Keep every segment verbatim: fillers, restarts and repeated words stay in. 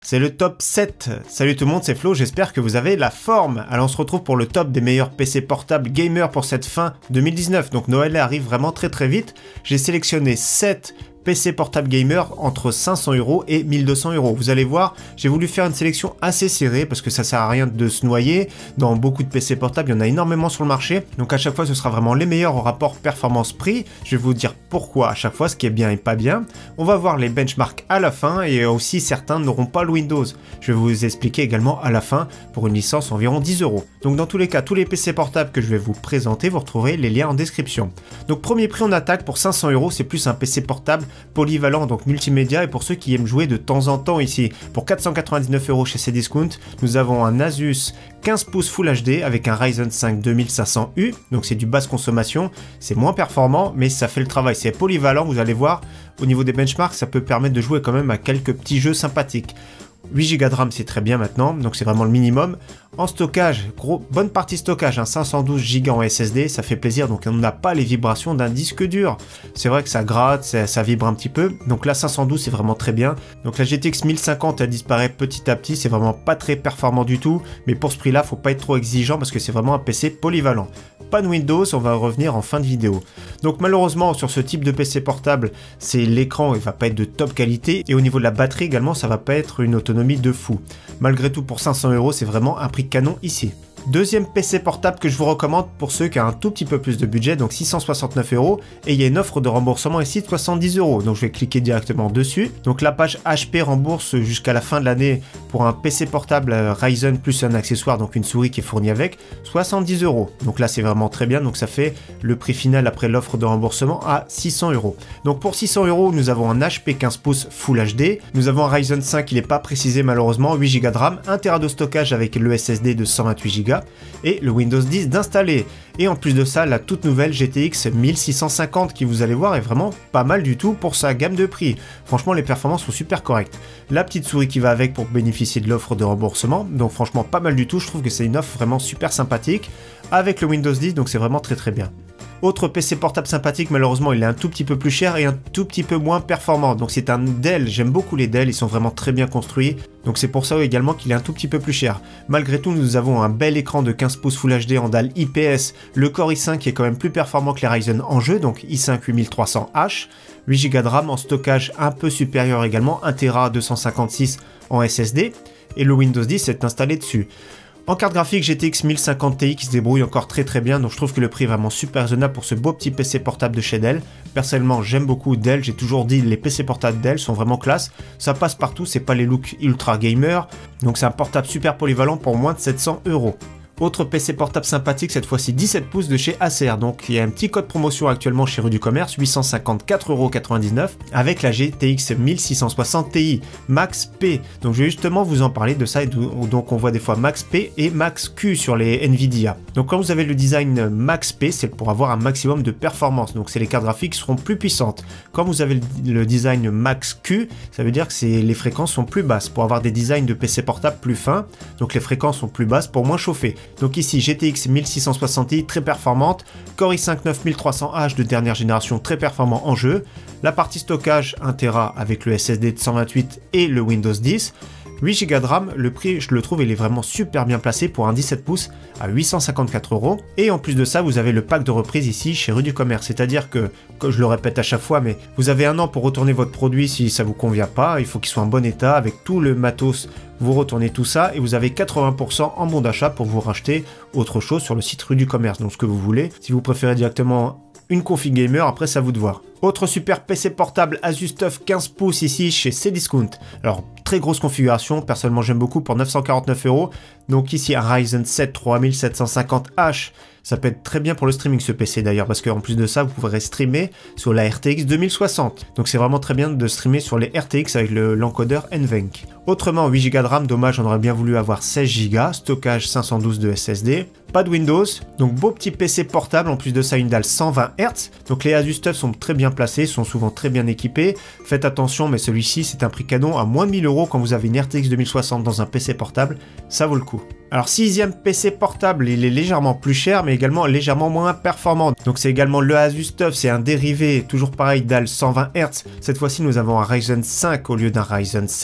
C'est le top sept. Salut tout le monde, c'est Flo, j'espère que vous avez la forme. Alors on se retrouve pour le top des meilleurs P C portables gamer pour cette fin deux mille dix-neuf. Donc Noël arrive vraiment très très vite. J'ai sélectionné sept P C portable gamer entre cinq cents euros et mille deux cents euros. Vous allez voir, j'ai voulu faire une sélection assez serrée parce que ça sert à rien de se noyer. Dans beaucoup de P C portables, il y en a énormément sur le marché. Donc à chaque fois, ce sera vraiment les meilleurs au rapport performance-prix. Je vais vous dire pourquoi à chaque fois, ce qui est bien et pas bien. On va voir les benchmarks à la fin et aussi certains n'auront pas le Windows. Je vais vous expliquer également à la fin pour une licence environ dix euros. Donc dans tous les cas, tous les P C portables que je vais vous présenter, vous retrouverez les liens en description. Donc premier prix, on attaque pour cinq cents euros. C'est plus un P C portable polyvalent, donc multimédia, et pour ceux qui aiment jouer de temps en temps ici. Pour quatre cent quatre-vingt-dix-neuf euros chez Cdiscount, nous avons un Asus quinze pouces Full H D avec un Ryzen cinq deux mille cinq cents U, donc c'est du basse consommation, c'est moins performant, mais ça fait le travail, c'est polyvalent, vous allez voir, au niveau des benchmarks, ça peut permettre de jouer quand même à quelques petits jeux sympathiques. huit giga de RAM, c'est très bien maintenant, donc c'est vraiment le minimum. En stockage, gros, bonne partie stockage, hein, cinq cent douze giga en S S D, ça fait plaisir, donc on n'a pas les vibrations d'un disque dur. C'est vrai que ça gratte, ça, ça vibre un petit peu, donc là cinq cent douze c'est vraiment très bien. Donc la G T X mille cinquante elle disparaît petit à petit, c'est vraiment pas très performant du tout, mais pour ce prix là, faut pas être trop exigeant parce que c'est vraiment un P C polyvalent. Pas de Windows, on va revenir en fin de vidéo. Donc malheureusement sur ce type de P C portable, c'est l'écran, il va pas être de top qualité, et au niveau de la batterie également, ça va pas être une autonomie de fou. Malgré tout, pour cinq cents euros, c'est vraiment un prix canon ici. Deuxième P C portable que je vous recommande pour ceux qui ont un tout petit peu plus de budget, donc six cent soixante-neuf euros, et il y a une offre de remboursement ici de soixante-dix euros, donc je vais cliquer directement dessus. Donc la page H P rembourse jusqu'à la fin de l'année pour un P C portable Ryzen plus un accessoire, donc une souris qui est fournie avec, soixante-dix euros. Donc là c'est vraiment très bien, donc ça fait le prix final après l'offre de remboursement à six cents euros. Donc pour six cents euros, nous avons un H P quinze pouces Full H D, nous avons un Ryzen cinq, il n'est pas précisé malheureusement, huit giga de RAM, un téra de stockage avec le S S D de cent vingt-huit giga, et le Windows dix d'installer. Et en plus de ça, la toute nouvelle G T X mille six cent cinquante qui, vous allez voir, est vraiment pas mal du tout pour sa gamme de prix. Franchement, les performances sont super correctes. La petite souris qui va avec pour bénéficier de l'offre de remboursement, donc franchement pas mal du tout, je trouve que c'est une offre vraiment super sympathique avec le Windows dix, donc c'est vraiment très très bien. Autre P C portable sympathique, malheureusement il est un tout petit peu plus cher et un tout petit peu moins performant. Donc c'est un Dell, j'aime beaucoup les Dell, ils sont vraiment très bien construits. Donc c'est pour ça également qu'il est un tout petit peu plus cher. Malgré tout, nous avons un bel écran de quinze pouces Full H D en dalle I P S. Le Core i cinq qui est quand même plus performant que les Ryzen en jeu, donc i cinq huit mille trois cents H. huit giga de RAM en stockage un peu supérieur également, un téra deux cent cinquante-six en S S D. Et le Windows dix est installé dessus. En carte graphique, G T X mille cinquante Ti qui se débrouille encore très très bien, donc je trouve que le prix est vraiment super raisonnable pour ce beau petit P C portable de chez Dell. Personnellement, j'aime beaucoup Dell, j'ai toujours dit les P C portables Dell sont vraiment classe, ça passe partout, c'est pas les looks ultra gamer, donc c'est un portable super polyvalent pour moins de sept cents euros. Autre P C portable sympathique, cette fois-ci dix-sept pouces de chez Acer. Donc il y a un petit code promotion actuellement chez Rue du Commerce, huit cent cinquante-quatre euros quatre-vingt-dix-neuf, avec la G T X mille six cent soixante Ti Max P. Donc je vais justement vous en parler de ça, et donc on voit des fois Max P et Max Q sur les Nvidia. Donc quand vous avez le design Max P, c'est pour avoir un maximum de performance, donc c'est les cartes graphiques qui seront plus puissantes. Quand vous avez le design Max Q, ça veut dire que les fréquences sont plus basses, pour avoir des designs de P C portable plus fins, donc les fréquences sont plus basses pour moins chauffer. Donc ici G T X mille six cent soixante Ti très performante, Core i cinq neuf mille trois cents H de dernière génération très performant en jeu, la partie stockage un téra avec le S S D de cent vingt-huit et le Windows dix, huit giga de RAM, le prix je le trouve il est vraiment super bien placé pour un dix-sept pouces à huit cent cinquante-quatre euros. Et en plus de ça, vous avez le pack de reprise ici chez Rue du Commerce, c'est-à-dire que, que je le répète à chaque fois, mais vous avez un an pour retourner votre produit si ça vous convient pas, il faut qu'il soit en bon état avec tout le matos. Vous retournez tout ça et vous avez quatre-vingts pour cent en bon d'achat pour vous racheter autre chose sur le site Rue du Commerce, donc ce que vous voulez. Si vous préférez directement une config gamer, après c'est à vous de voir. Autre super P C portable Asus TUF quinze pouces ici chez Cdiscount. Alors très grosse configuration, personnellement j'aime beaucoup pour neuf cent quarante-neuf euros. Donc ici un Ryzen sept trois mille sept cent cinquante H. Ça peut être très bien pour le streaming ce P C d'ailleurs, parce qu'en plus de ça, vous pourrez streamer sur la R T X deux mille soixante. Donc c'est vraiment très bien de streamer sur les R T X avec l'encodeur NVENC. Autrement, huit giga de RAM, dommage, on aurait bien voulu avoir seize giga, stockage cinq cent douze de S S D. Pas de Windows, donc beau petit P C portable, en plus de ça une dalle cent vingt hertz. Donc les Asus TUF sont très bien placés, sont souvent très bien équipés. Faites attention, mais celui-ci c'est un prix canon à moins de mille euros quand vous avez une R T X deux mille soixante dans un P C portable, ça vaut le coup. Alors sixième P C portable, il est légèrement plus cher mais également légèrement moins performant. Donc c'est également le Asus TUF, c'est un dérivé, toujours pareil, dalle cent vingt hertz. Cette fois-ci nous avons un Ryzen cinq au lieu d'un Ryzen sept.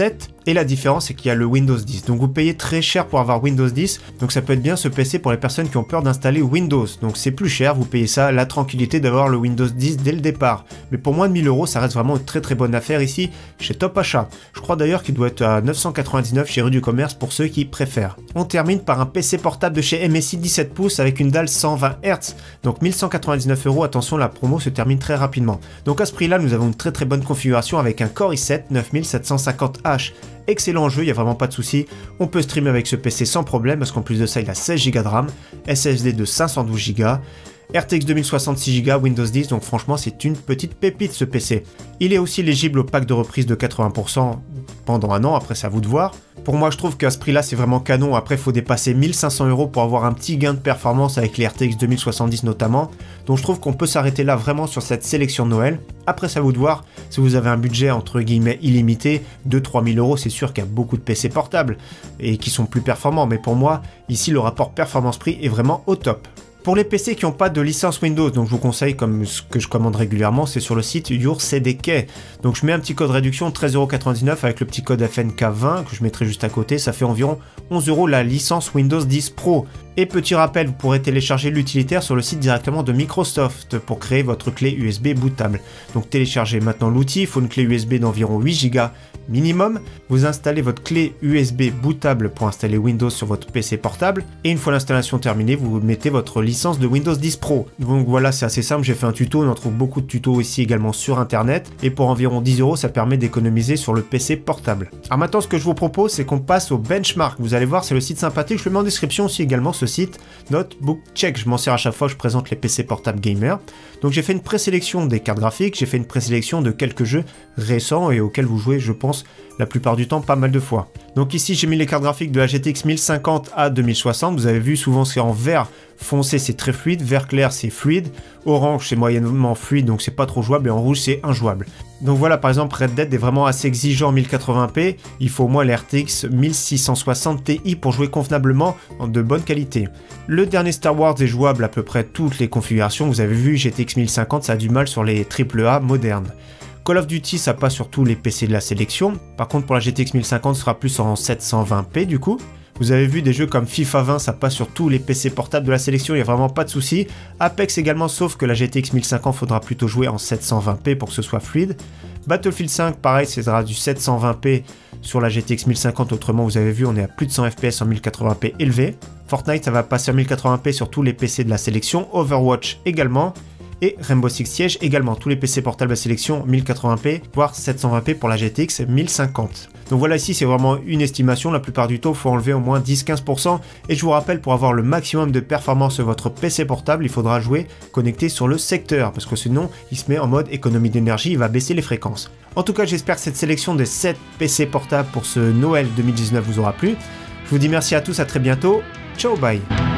Et la différence, c'est qu'il y a le Windows dix. Donc vous payez très cher pour avoir Windows dix. Donc ça peut être bien ce P C pour les personnes qui ont peur d'installer Windows. Donc c'est plus cher, vous payez ça, la tranquillité d'avoir le Windows dix dès le départ. Mais pour moins de mille euros, ça reste vraiment une très très bonne affaire ici chez Top Achat. Je crois d'ailleurs qu'il doit être à neuf cent quatre-vingt-dix-neuf chez Rue du Commerce pour ceux qui préfèrent. On termine par un P C portable de chez M S I dix-sept pouces avec une dalle cent vingt hertz. Donc mille cent quatre-vingt-dix-neuf euros, attention, la promo se termine très rapidement. Donc à ce prix-là, nous avons une très très bonne configuration avec un Core i sept neuf mille sept cent cinquante H. Excellent jeu, il n'y a vraiment pas de souci. On peut streamer avec ce P C sans problème parce qu'en plus de ça, il a seize giga de RAM, S S D de cinq cent douze giga, R T X deux mille soixante six giga, Windows dix, donc franchement c'est une petite pépite ce P C. Il est aussi éligible au pack de reprise de quatre-vingts pour cent pendant un an, après c'est à vous de voir. Pour moi je trouve qu'à ce prix là c'est vraiment canon, après il faut dépasser mille cinq cents euros pour avoir un petit gain de performance avec les R T X deux mille soixante-dix notamment. Donc je trouve qu'on peut s'arrêter là vraiment sur cette sélection Noël. Après c'est à vous de voir, si vous avez un budget entre guillemets illimité, deux à trois mille euros, c'est sûr qu'il y a beaucoup de P C portables et qui sont plus performants, mais pour moi ici le rapport performance-prix est vraiment au top. Pour les P C qui n'ont pas de licence Windows, donc je vous conseille, comme ce que je commande régulièrement, c'est sur le site Your C D K. Donc je mets un petit code réduction treize euros quatre-vingt-dix-neuf avec le petit code F N K vingt que je mettrai juste à côté, ça fait environ onze euros la licence Windows dix Pro. Et petit rappel, vous pourrez télécharger l'utilitaire sur le site directement de Microsoft pour créer votre clé U S B bootable. Donc téléchargez maintenant l'outil, il faut une clé U S B d'environ huit giga minimum. Vous installez votre clé U S B bootable pour installer Windows sur votre P C portable. Et une fois l'installation terminée, vous mettez votre licence de Windows dix Pro. Donc voilà, c'est assez simple, j'ai fait un tuto, on en trouve beaucoup de tutos ici également sur internet. Et pour environ dix euros, ça permet d'économiser sur le P C portable. Alors maintenant, ce que je vous propose, c'est qu'on passe au benchmark. Vous allez voir, c'est le site sympathique, je le mets en description aussi également, ce site, Notebook Check, je m'en sers à chaque fois que je présente les P C portables gamer. Donc j'ai fait une présélection des cartes graphiques, j'ai fait une présélection de quelques jeux récents et auxquels vous jouez, je pense, la plupart du temps pas mal de fois. Donc ici j'ai mis les cartes graphiques de la G T X mille cinquante à deux mille soixante, vous avez vu souvent c'est en vert foncé, c'est très fluide, vert clair c'est fluide, orange c'est moyennement fluide donc c'est pas trop jouable et en rouge c'est injouable. Donc voilà, par exemple Red Dead est vraiment assez exigeant en mille quatre-vingts p, il faut au moins l'R T X mille six cent soixante Ti pour jouer convenablement en de bonne qualité. Le dernier Star Wars est jouable à peu près toutes les configurations, vous avez vu G T X mille cinquante ça a du mal sur les triple A modernes. Call of Duty ça passe sur tous les P C de la sélection, par contre pour la G T X mille cinquante ce sera plus en sept cent vingt p du coup. Vous avez vu des jeux comme FIFA vingt, ça passe sur tous les P C portables de la sélection, il n'y a vraiment pas de souci. Apex également, sauf que la G T X mille cinquante faudra plutôt jouer en sept cent vingt p pour que ce soit fluide. Battlefield cinq, pareil, ce sera du sept cent vingt p sur la G T X mille cinquante, autrement vous avez vu, on est à plus de cent F P S en mille quatre-vingts p élevé. Fortnite, ça va passer en mille quatre-vingts p sur tous les P C de la sélection, Overwatch également. Et Rainbow Six Siege également, tous les P C portables à sélection mille quatre-vingts p, voire sept cent vingt p pour la G T X mille cinquante. Donc voilà, ici c'est vraiment une estimation, la plupart du temps il faut enlever au moins dix à quinze pour cent. Et je vous rappelle, pour avoir le maximum de performance sur votre P C portable, il faudra jouer connecté sur le secteur, parce que sinon il se met en mode économie d'énergie, il va baisser les fréquences. En tout cas, j'espère que cette sélection des sept P C portables pour ce Noël deux mille dix-neuf vous aura plu. Je vous dis merci à tous, à très bientôt, ciao bye.